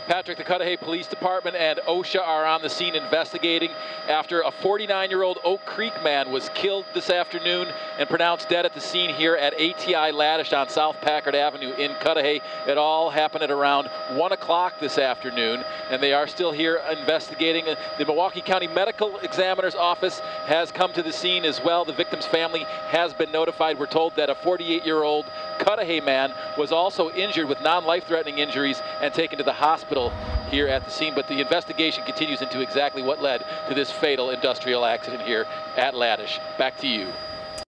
Patrick, the Cudahy Police Department and OSHA are on the scene investigating after a 49-year-old Oak Creek man was killed this afternoon and pronounced dead at the scene here at ATI Laddish on South Packard Avenue in Cudahy. It all happened at around 1 o'clock this afternoon, and they are still here investigating. The Milwaukee County Medical Examiner's Office has come to the scene as well. The victim's family has been notified. We're told that a 48-year-old Cudahy man was also injured with non-life-threatening injuries and taken to the hospital here at the scene, but the investigation continues into exactly what led to this fatal industrial accident here at Laddish. Back to you.